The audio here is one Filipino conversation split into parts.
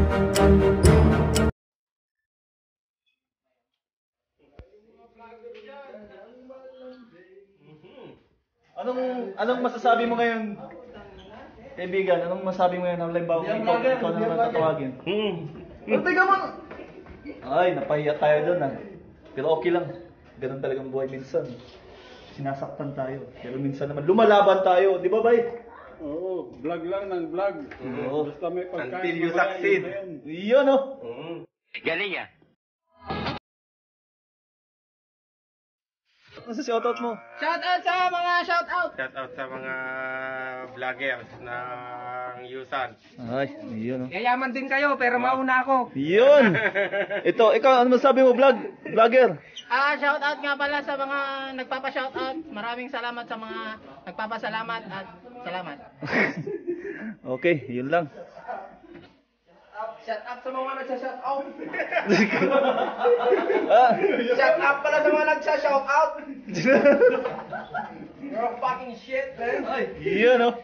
Anong masasabi mo ngayon, kaibigan? Anong masasabi mo ngayon? Halimbawa, ikaw na naman tatawagin. Teka mo! Ay, napahiya tayo doon ah. Pero okay lang. Ganun talagang buhay minsan. Sinasaktan tayo. Pero minsan naman lumalaban tayo. Di ba, bay? Oo, vlog lang ng vlog. Oo. Basta may pagkain. Until you succeed. Iyon oh. Galing ah. Ano sa shoutout mo? Shoutout sa mga shoutout! Shout out sa mga vloggers ng Yusan. Ay, iyon oh. Yayaman din kayo pero mauna ako. Iyon! Ito, ikaw, ano masabi mo, vlogger? Shoutout nga pala sa mga nagpapa-shoutout. Maraming salamat sa mga nagpapasalamat at salamat. Okay, yun lang. Shout out sa mga nagsa-shoutout. Ah, Shout out pala sa mga nagsa-shoutout. You're a fucking shit, man. iyon oh.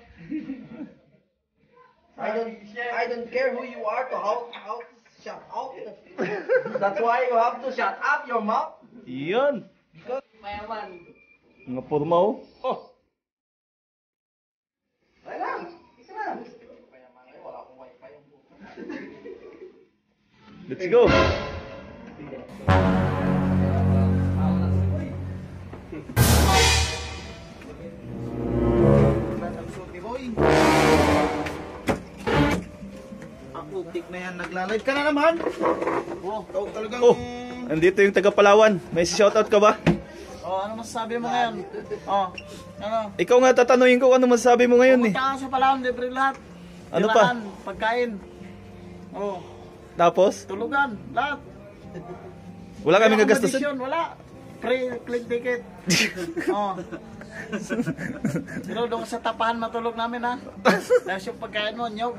I don't care who you are to how shout out. That's why you have to shut up your mouth. Iyon. Mayaman. Mga porma oh. Ay lang. Isa lang. Wala akong wifi. Let's go. Putik na yan, nagla-live ka na naman. Ikaw talagang... Oh, andito yung taga Palawan. May shoutout ka ba? ano masasabi mo ngayon? Ano? Ikaw nga tatanungin ko ano masasabi mo ngayon eh. Pumunta ka sa Palawan, libre lahat. Ano pa? Tirahan, pagkain. Tapos, Tulugan, lahat. wala kaming Walang gagastusin. accommodation, wala. Free plane ticket. Pero doon sa tapahan matulog namin ha. Dahil yung pagkain mo, nyog.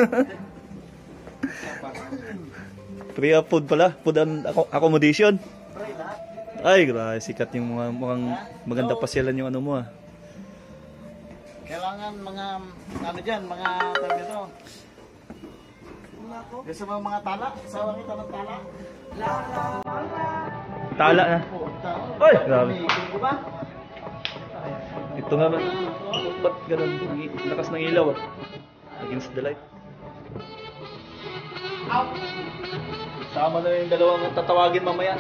Free food pala, food and accommodation. Free lahat. Ay, grabe, sikat yung mga mukhang maganda pasyalan yung ano mo ah. Kailangan mga, ano dyan, mga tawag dito. Gusto mo mga tala? Sawa kita ng tala? Tala na. Ay, grabe. Diba? Ito nga ba? Ba't ganun? Lakas ng ilaw ah. Against the light. Sama na yung dalawang tatawagin mamaya.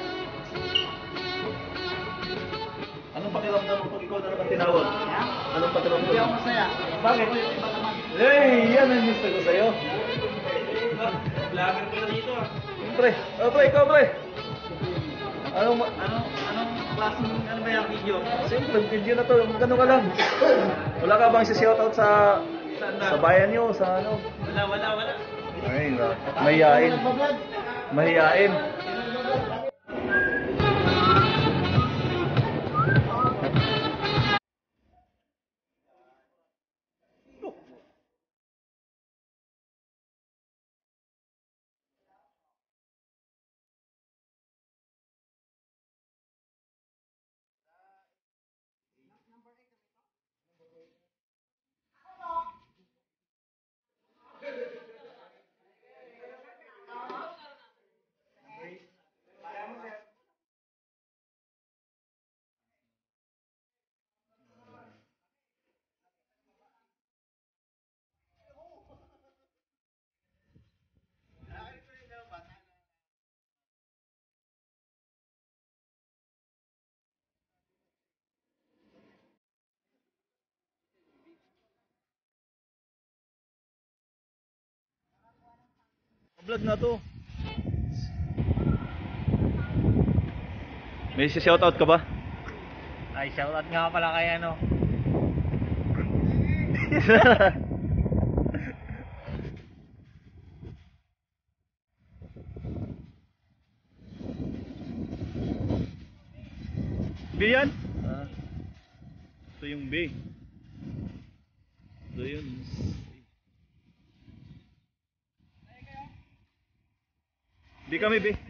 Anong pakiramdam mo pag ikaw na naman tinawag? Anong pakiramdam Hindi mo? ako masaya. Bakit? Iba naman. Hey, yan ang gusto ko sa'yo. Vlogger pala dito ah. Pre, pre, ikaw pre. Anong Klaseng ano ba yung video? Siyempre, video na to, magkano ka lang. Wala ka bang shoutout sa bayan nyo, sa ano? Wala. Ay, mahihain. Mahihain. Vlog na to. May shoutout ka ba? Ay, shoutout nga pala kay ano. B yan? Ito yung B. Ito yun. Di kami B.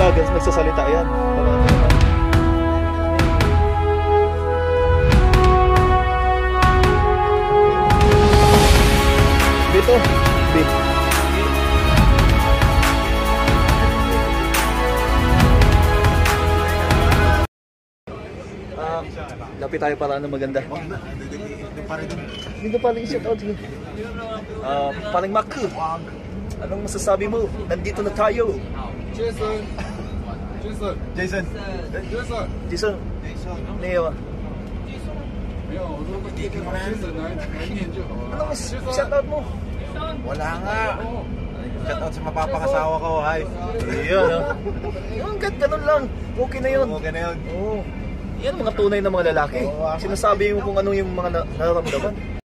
Guns nagsasalita yan. Dito. Dito. Lapit tayo para ano maganda. Dito pa rin shout out. Paling Mac. Anong masasabi mo? Nandito na tayo. Jason. Jason. Leo. 没有，我说你跟 Jason 来念就好了。 Anong shout out mo? Wala nga. Shoutout sa mapapangasawa ko, hi. Iyon, no? Yung ganun lang. Okay na yun. Okay na yun. Oo. Yan mga tunay na mga lalaki. Sinasabi mo kung ano yung mga nararamdaman.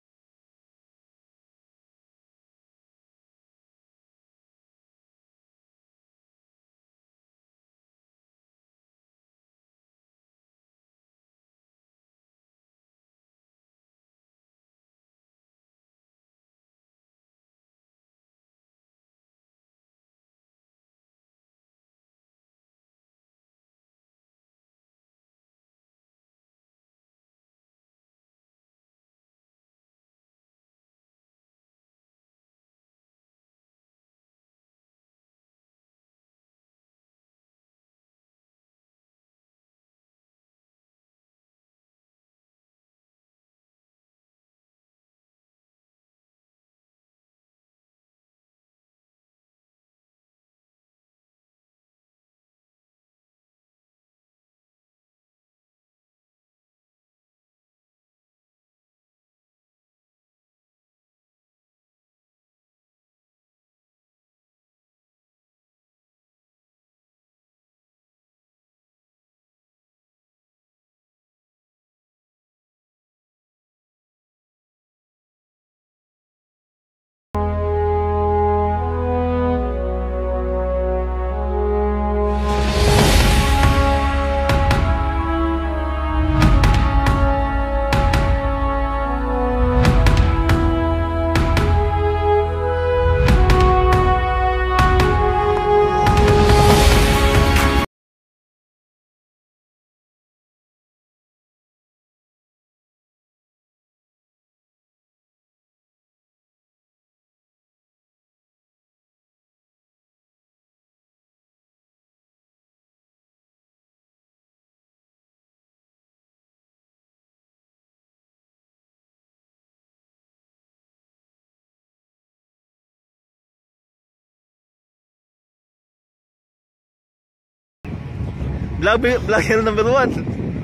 Vlogger number 1.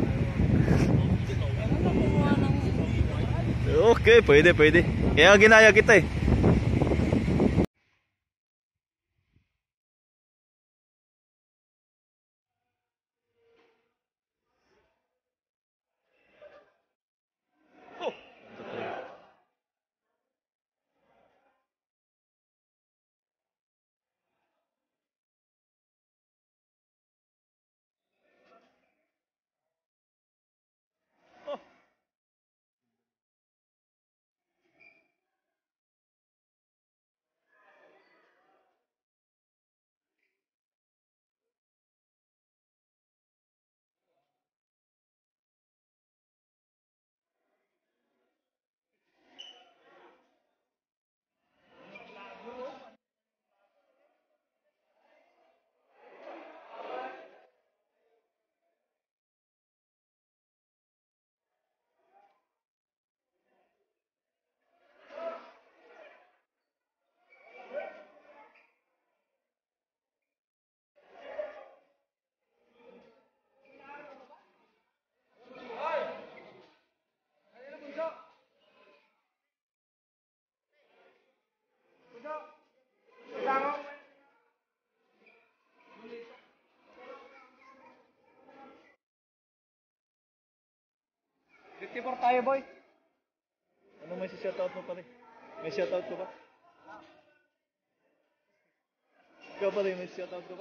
Okay, pwede. Kaya ginaya kita eh. Tipor tayo, boy. Ano may shoutout mo pare? May shoutout ko ba? Ikaw pare, may shoutout ko ba?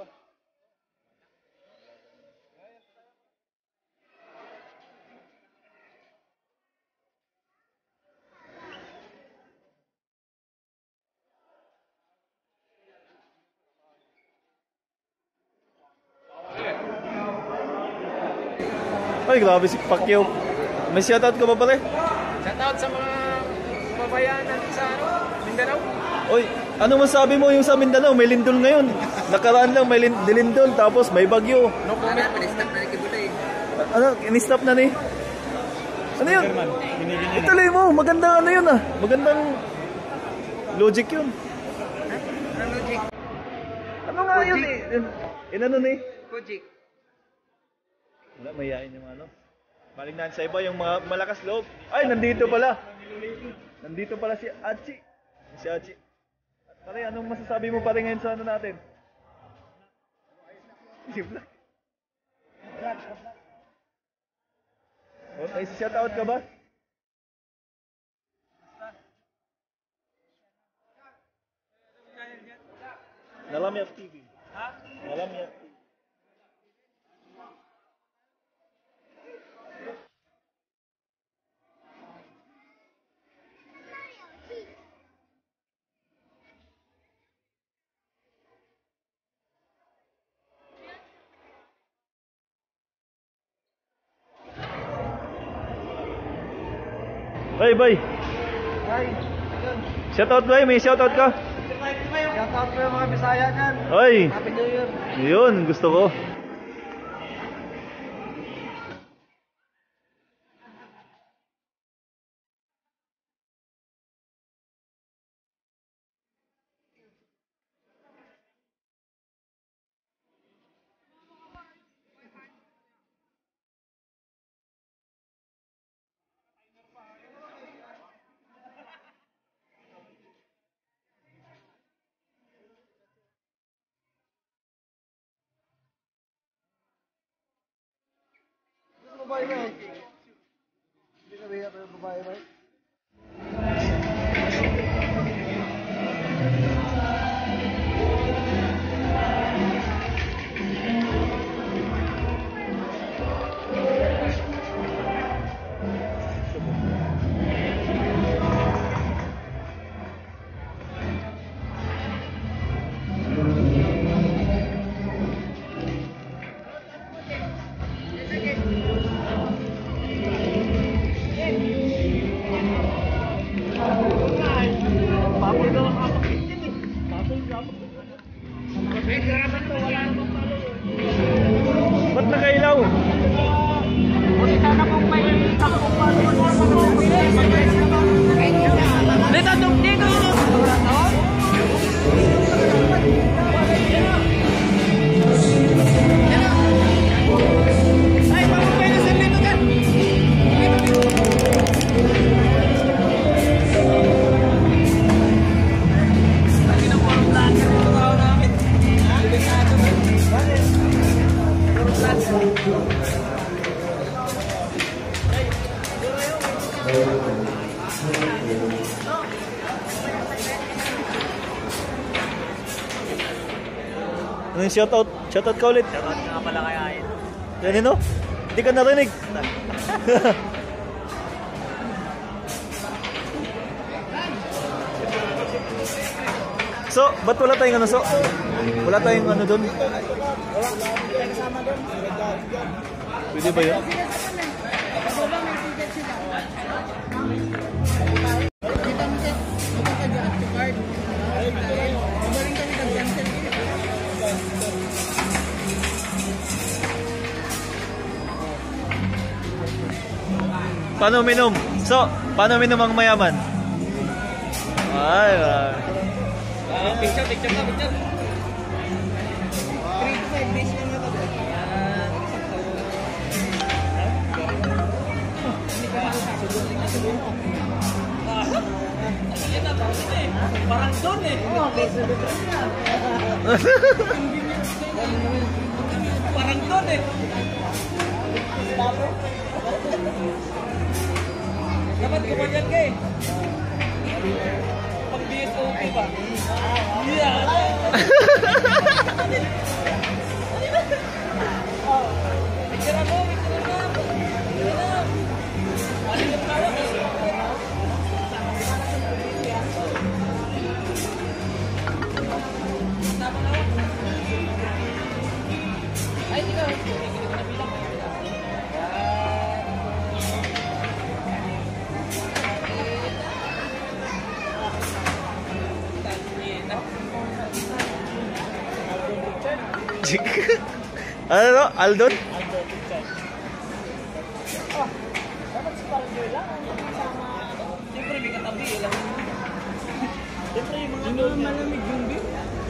Ay, grabe si Pacquiao. May shoutout ka ba pare? Shoutout sa mga babayan natin sa Mindanao. Oy, ano masabi mo yung sa Mindanao? May lindol ngayon. Nakaraan lang may dilindol, tapos may bagyo. No comment. Ano, in-stop na ni? Ano yun? Ituloy mo, magandang ano yun ah. Magandang logic yun. Anong logic? Ano nga yun eh? Inano ni? Logic. Wala, mayayain yung ano. Malignan sa iba yung mga malakas loob. Ay, nandito pala. Nandito pala si Achi. Si Achi. Pare, anong masasabi mo pare ngayon sa ano natin? Si Black. Oh, may shoutout ka ba? Nalami FTV. Ha? Nalami FTV. Bay, bay. Shoutout bay, may shoutout ka? Shoutout ko yung mga Bisaya dyan. Oy. Happy New Year. Yun, gusto ko. Babae ba? Hindi ka bigat ng babae ba? Ba't nakailaw? Ano yung shoutout? Shoutout ka ulit. Shoutout nga pala kaya yun. Yan no? Hindi ka narinig. So, ba't wala tayong ano so? Wala tayong ano doon? Pwede ba yun? Paano minom? So, paano minom ang mayaman? Ay, ay. Picture ka, picture. Parang doon eh. Parang doon eh. Dapat gumanyan ka eh. Pag BSOP ba? Yeah. Picture mo. Malimot ka lang. Ay, ikaw. Magic. Ano to? Aldon? Aldo Pichay. Oh, dapat si Parjoy lang. Sama, siyempre may katabi. Siyempre yung mga malamig yung beer.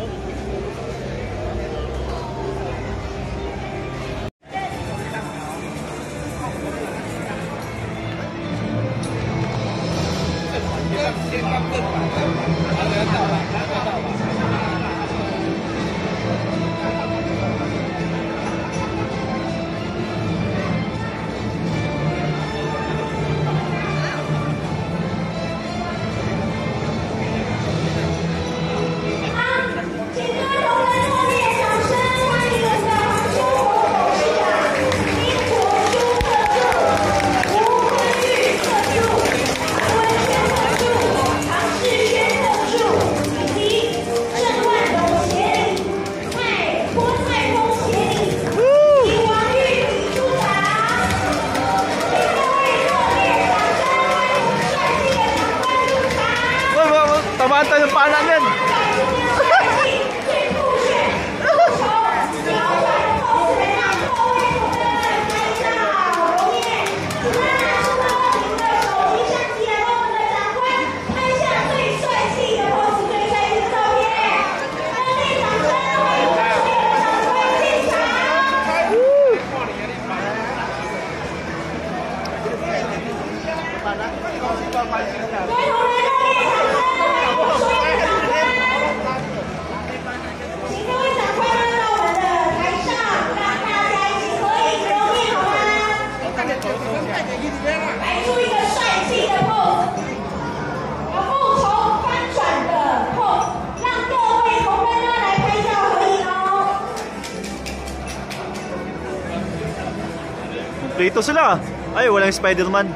Tamaan tayo ng paanan yan. Dito sila. Ay, walang Spider-Man.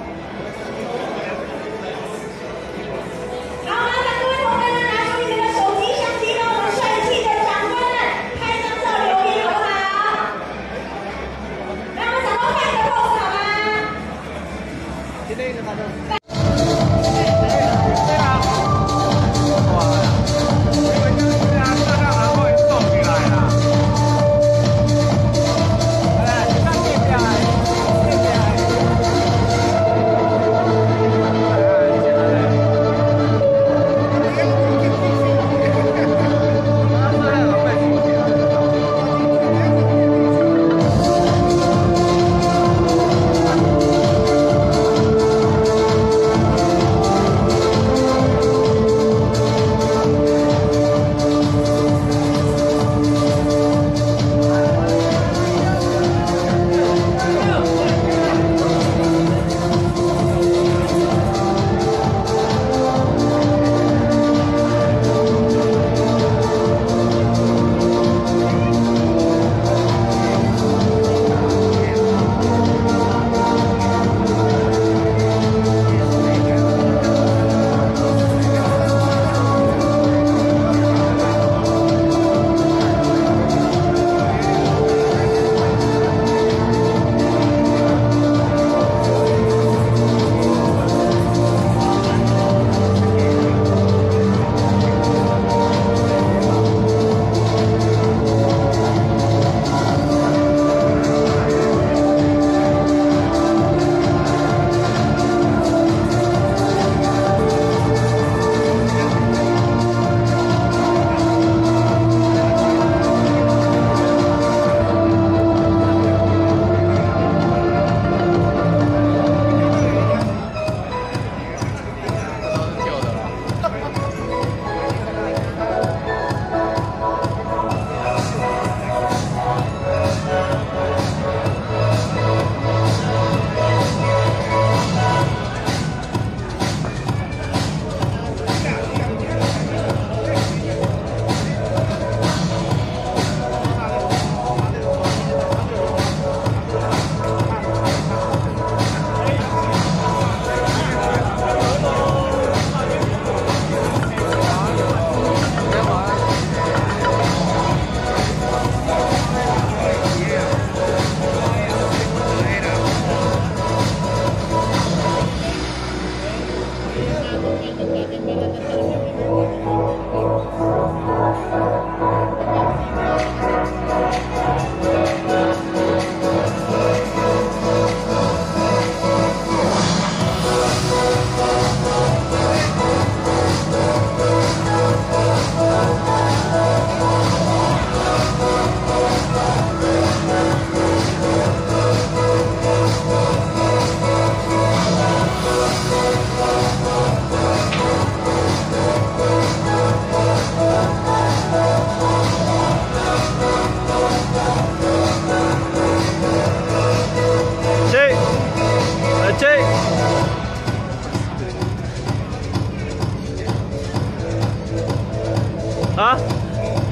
Hah?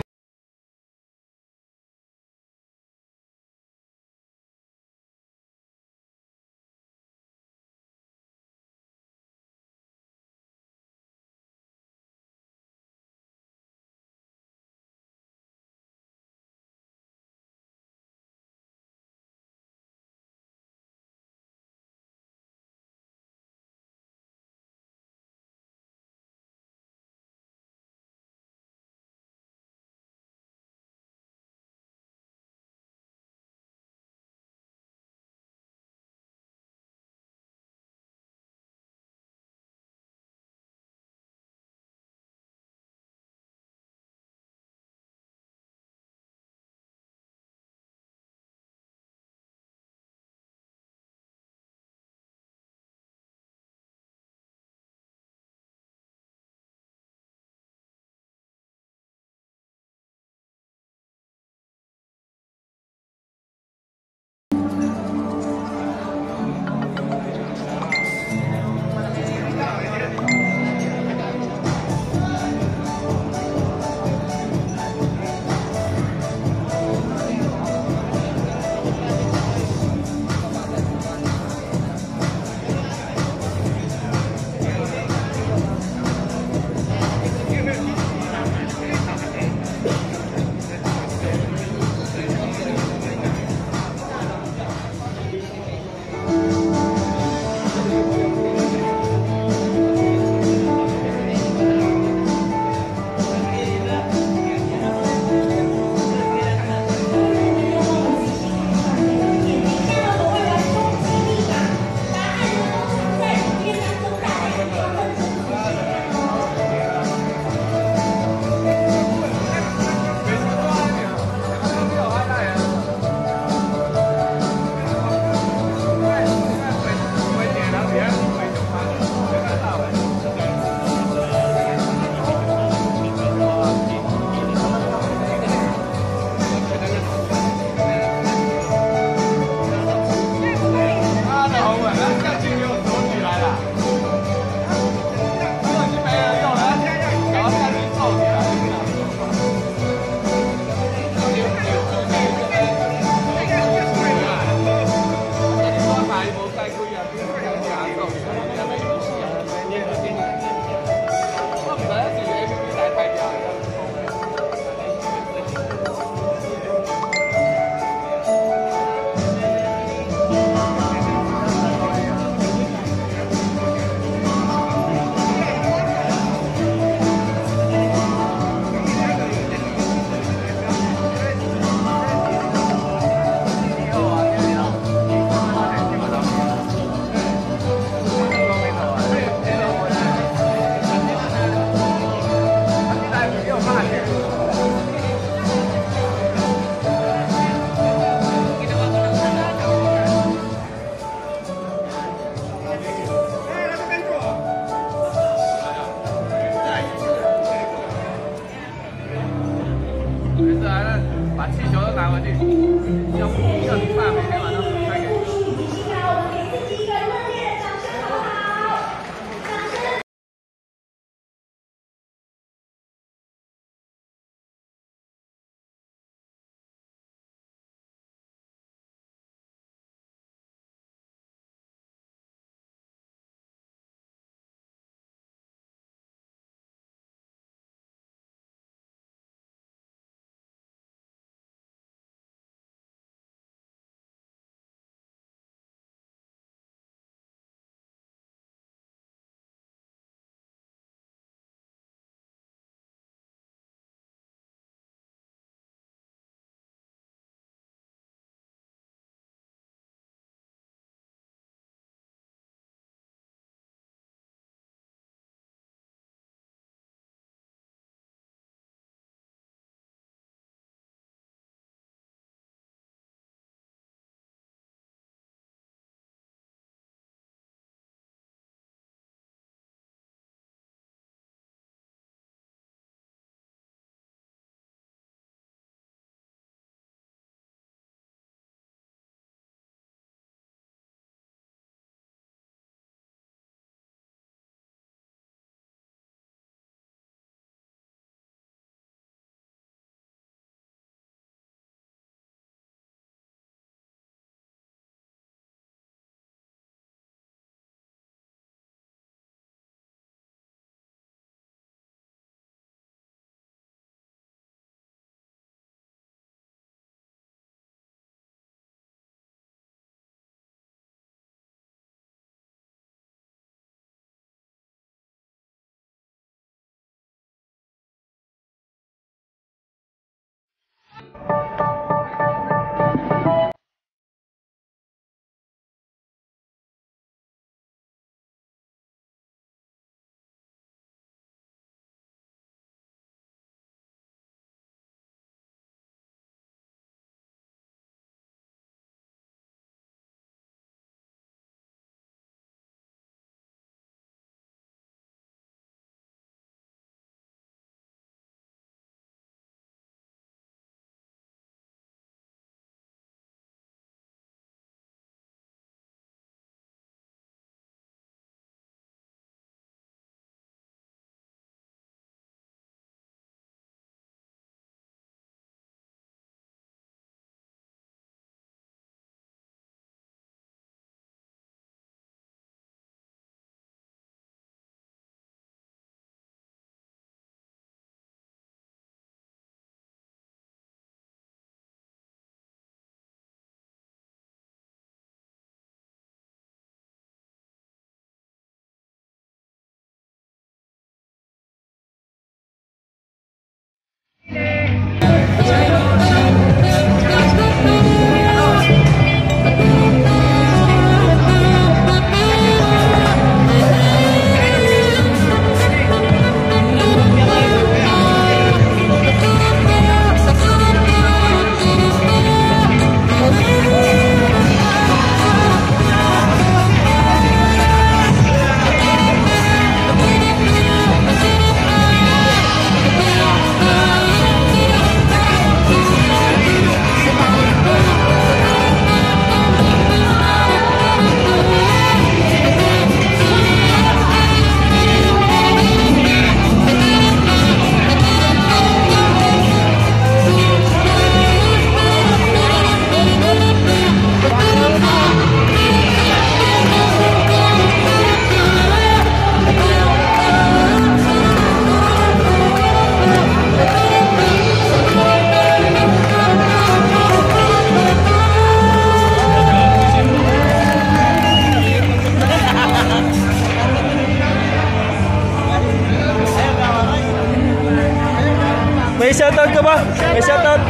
May shoutout ka ba? May shoutout?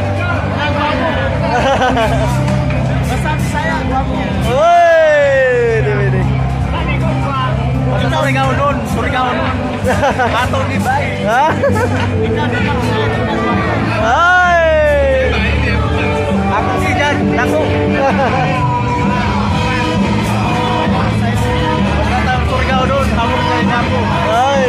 Basta saya, guwapo. Uy! Hindi. Surigao nun. Atong ibay. Ha? Ay! Ako si Jan, ako. Basta surigao nun, tawag na rin ako. Ay!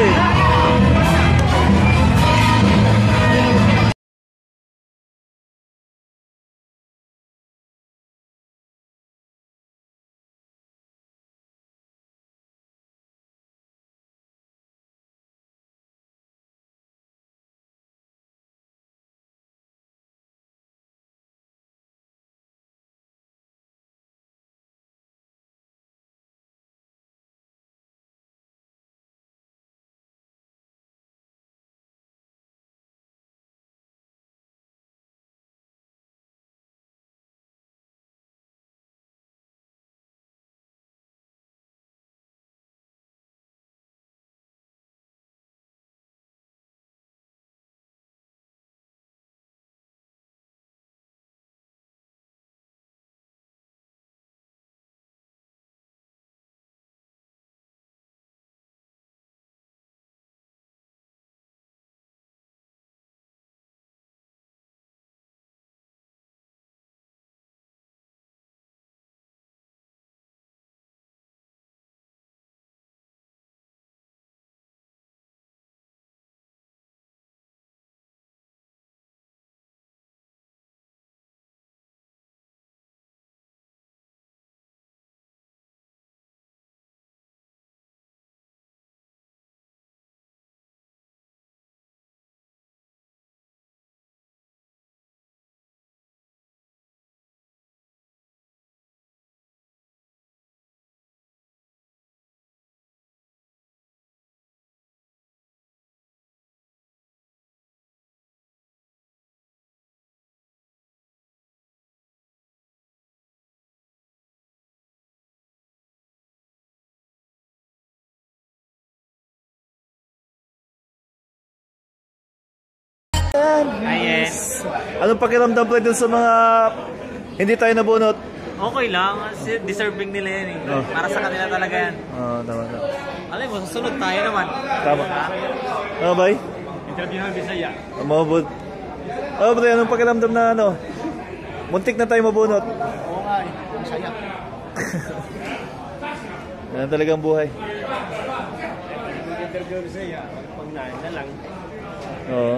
Yes. Anong pakiramdam pre dun sa mga hindi tayo nabunot? Okay lang, deserving nila yan eh. Oh. Para sa kanila talaga yan. Oo, tama. Alam mo, susunod tayo naman. Tama. Ano ba? Interview ng Bisaya. Mabunot. Oh, pre, anong pakiramdam na ano? Muntik na tayo mabunot. Oo nga eh, masaya. Yan talagang buhay. Interview ng Bisaya, pag na lang. Oo.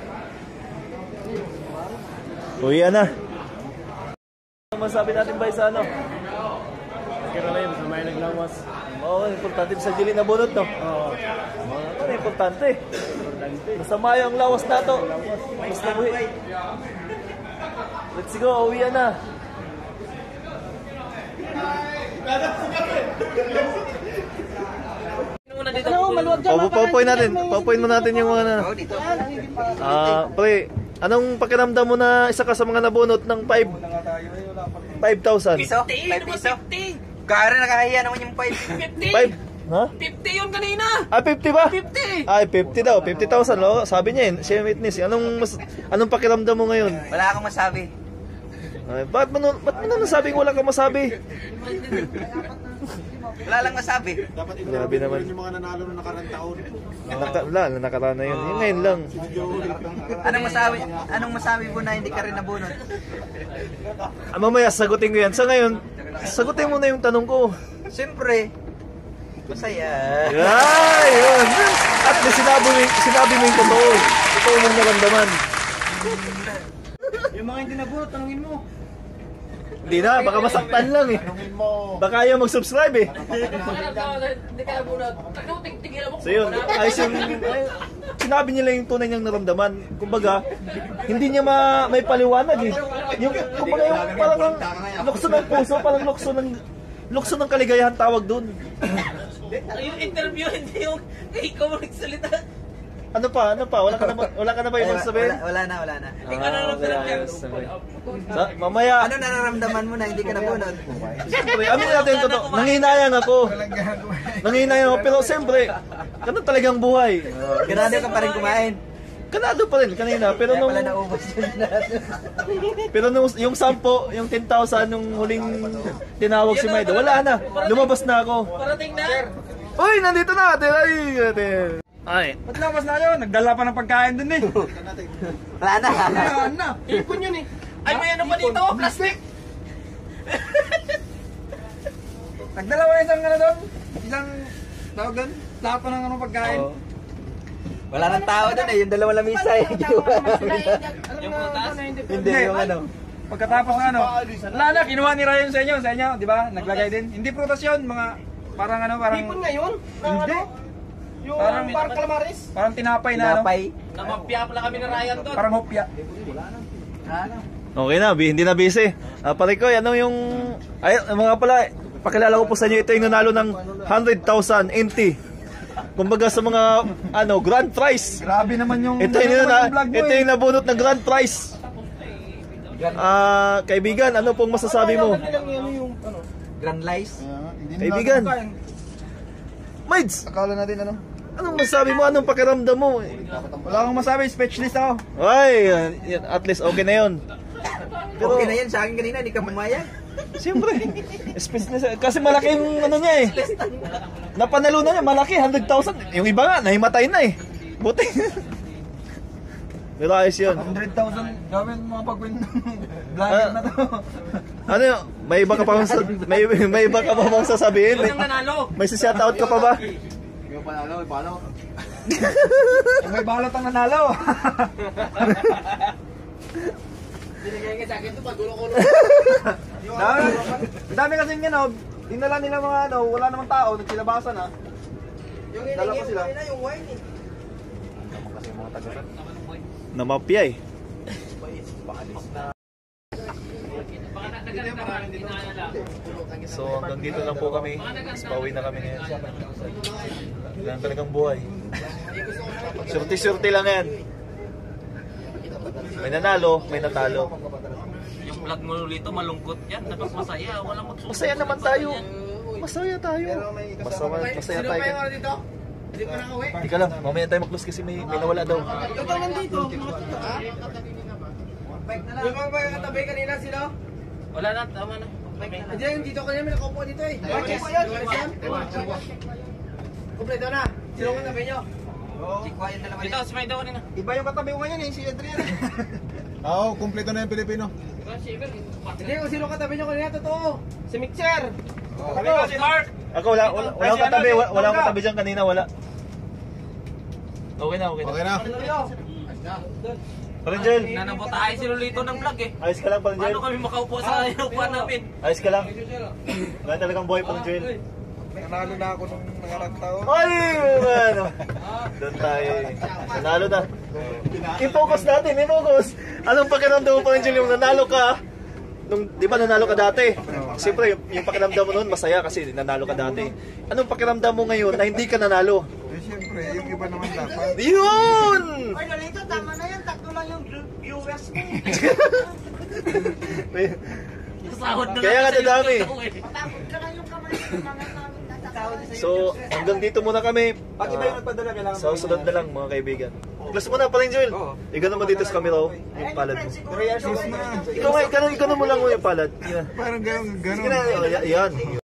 Uwian na. Ano masabi natin ba sa ano? Kira lang yun, sa may naglawas. Oo, importante sa Jilin na bunot, no? Oo. Ano, importante. Basta mayo ang lawas na to. Basta buhay. Let's go, uwian na. Paupuin mo natin yung mga na. Pre, anong pakiramdam mo na isa ka sa mga nabunot ng 5,000? Piso? 5 piso? Kaya nakahiya naman yung 5. 5? Ha? 50 yun kanina! Ah, 50 ba? 50! Ay, 50 daw. 50,000, no? Sabi niya yun. Siya witness. Anong pakiramdam mo ngayon? Wala akong masabi. Ay, ba't mo nasabing wala kang masabi? Wala lang masabi. Grabe naman. Yung mga nanalo na nakarang taon. Wala, nakaraan na yun. Yung ngayon lang. Anong masabi mo na hindi ka rin nabunot? Mamaya, sagutin ko yan. Sa ngayon, sagutin mo na yung tanong ko. Siyempre, masaya. Ay, yun. At least sinabi mo yung totoo. Totoo mong naramdaman. Yung mga hindi nabunot, tanungin mo. Hindi na, baka masaktan lang eh. Baka ayaw mag-subscribe eh. Hindi ka nabunot. So yun, ayos yung, sinabi niya lang yung tunay niyang naramdaman. Kumbaga, hindi niya may paliwanag eh. Kumbaga yung parang lukso ng puso, parang lukso ng kaligayahan tawag dun. Yung interview, hindi yung ikaw mo nagsalita. Ano pa? Wala ka na ba ibang sabihin? Wala na. Hindi ka nararamdaman. Mamaya. Ano nararamdaman mo na hindi ka nabunot? Siyempre, amin natin totoo. Nanginayang ako. Pero siyempre, ganun talagang buhay. Ganado ka pa rin kumain. Kanado pa rin kanina, pero nung pero nung yung 10, yung 10,000 nung huling tinawag si Maido, wala na. Lumabas na ako. Parating na. Uy, nandito na ate. Ay. Ba't labas na yun? Nagdala pa ng pagkain dun eh. Wala na. Wala na. Ipon yun eh. Ay, may ano pa dito? Plastic. Nagdala pa isang ano doon? Isang tawag doon? Plato ng ano pagkain. Oh. Wala nang tao doon eh. Yung dalawa lamisa eh. Yung prutas? Hindi, yung ano. Pagkatapos na ano, wala na, kinuha ni Ryan sa inyo, di ba? Naglagay din. Hindi prutas yun, mga parang ano, parang... Ipon ngayon? Hindi. Yung Parang- parang calamares? Parang tinapay na ano. Napay. Namapya pala kami na Ryan doon. Parang hopya. Okay na, hindi na busy. Pare ko, ano yung... Ay, mga pala, pakilala ko po sa inyo, ito yung nanalo ng 100,000 NT. Kumbaga sa mga, ano, grand prize. Grabe naman yung... Ito yung nabunot ng grand prize. Kaibigan, ano pong masasabi mo? Grand Lice. Kaibigan. Mids, Akala natin ano. anong masasabi mo? Anong pakiramdam mo? Wala akong masabi, speechless ako. Ay, at least okay na yun. Pero, Okay na yan sa akin kanina, hindi ka pumayag. siyempre, kasi malaki yung ano niya eh. Napanalo na niya, malaki, 100,000. Yung iba nga, nahimatay na eh. Buti. Pero ayos yun. 100,000 gawin mga pag-win ng vlogger na to. Ano yun? May iba ka pa bang may iba ka pa bang sasabihin? Yun ang nanalo. May shoutout ka pa ba? May balot ang nanalo. Binigay ka sa akin ito, pagulo-kulo. Dami kasing ano, dinala nila mga ano, wala namang tao, nagsilabasan ha. Yung Dala pa sila. yung wine eh. Namapya eh. So hanggang dito lang po kami. Mas pauwi na kami ngayon. Yan talagang buhay. Surti-surti lang yan. May nanalo, may natalo. Yung vlog mo dito, malungkot yan. Dapat masaya, walang magsusunod. Masaya naman tayo. Masaya tayo. Masaya tayo. dito? Hindi pa nakauwi. Tika lang, mamaya tayo mag-close kasi may nawala daw. Ito nandito, mga tito. Yung mga katabi kanina sila? Wala na, tama na. Hindi, yung dito kanina may nakaupo dito eh. Bakit po yan? Kompleto na. Sino ang katabi nyo? Dito, si Maido kanina. Iba yung katabi ko ngayon eh, si Adrian. Oo, kumpleto na yung Pilipino. Hindi, kung sino katabi nyo kanina, totoo. Si Mixer. Katabi ko si Mark. Ako wala akong katabi, wala akong katabi dyan kanina, wala. Okay na. Okay na. Parinjel, Nanabot tayo si Lolito ng vlog eh. ayos ka lang Parinjel. Paano kami makaupo sa upuan namin? Ayos ka lang. Wala talagang buhay Parinjel. Nanalo na ako nung nangarang taon. Ay, ano. Doon tayo eh. Nanalo na. I-focus natin, i-focus. Anong pakiramdam mo Parinjel yung nanalo ka? Di ba nanalo ka dati? Siyempre, yung pakiramdam mo noon masaya kasi nanalo ka dati. Anong pakiramdam mo ngayon na hindi ka nanalo? Eh, siyempre, yung iba naman dapat. Yun! Ay, Lolito, tama na yan. Tatlo lang yung viewers mo. Sahod na Kaya nga dadami. Takot ka na yung kamay ng mga namin nasasahod. So, hanggang dito muna kami. Pag iba yung nagpadala, kailangan Sa susunod na lang mga kaibigan. Plus mo na pala Joel. Ikaw naman dito sa camera oh. Yung palad mo. Ikaw na mo lang mo yung palad. Yan. Parang gano'n. Sige na, yan.